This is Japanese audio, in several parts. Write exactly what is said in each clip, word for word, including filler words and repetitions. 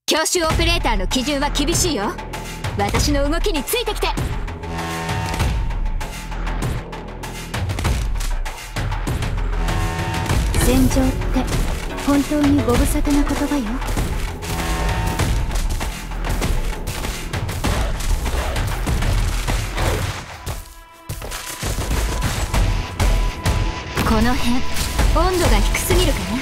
強襲オペレーターの基準は厳しいよ。私の動きについてきて。 戦場って本当にご無沙汰な言葉よ。 この辺温度が低すぎるかな。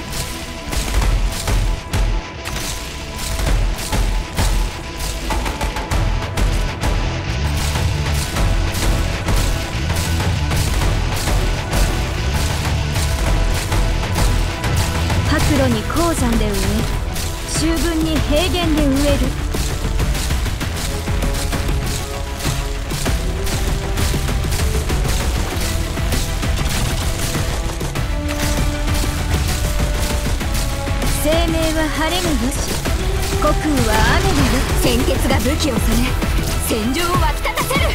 白露に鉱山で植え、秋分に平原で植える。生命は晴れがよし、虚空は雨がよ。 鮮血が武器を染め、戦場を沸き立たせる。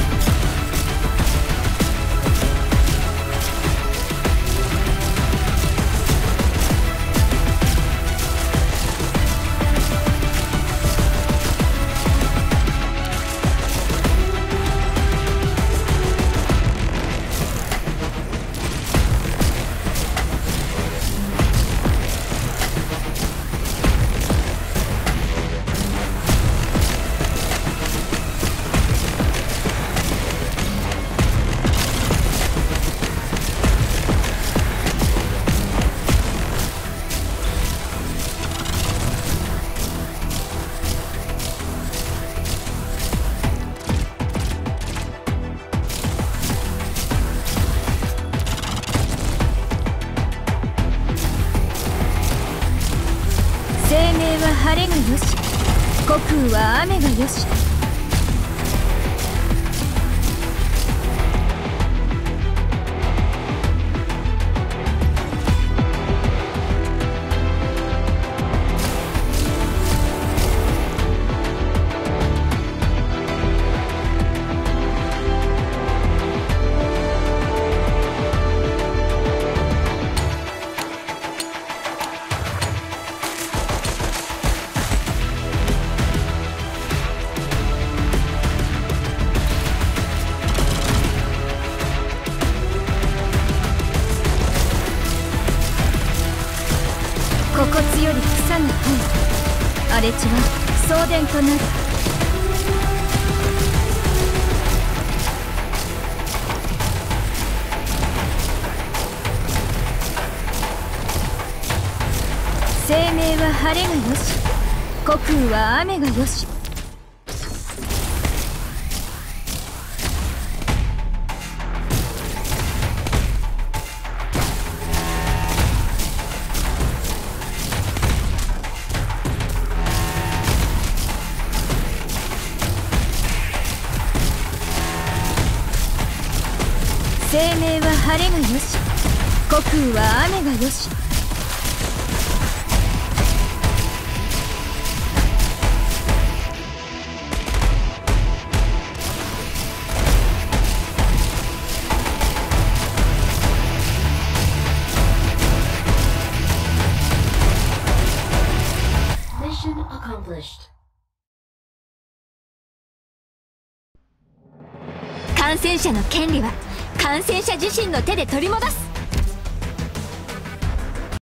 生命は晴れがよし、虚空は雨がよし。骨骨より草が生え、荒れ地は送電となる。生命は晴れがよし、虚空は雨がよし。生命は晴れがよし、虚空は雨がよし。 Mission accomplished. 感染者の権利は感染者自身の手で取り戻す。